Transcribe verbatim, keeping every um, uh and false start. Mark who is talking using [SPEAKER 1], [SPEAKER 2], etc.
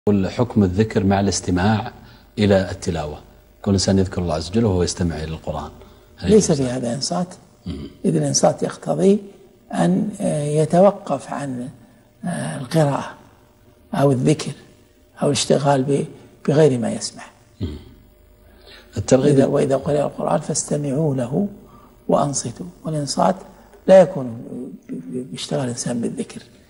[SPEAKER 1] حكم الذكر مع الاستماع إلى التلاوة، كل إنسان يذكر الله عز وجل وهو يستمع إلى القرآن،
[SPEAKER 2] ليس في هذا إنصات، إذ الإنصات يقتضي أن يتوقف عن القراءة أو الذكر أو الاشتغال بغير ما يسمع.
[SPEAKER 1] الترغيب
[SPEAKER 2] وإذا قرأ القرآن فاستمعوا له وأنصتوا، والإنصات لا يكون باشتغال الإنسان بالذكر.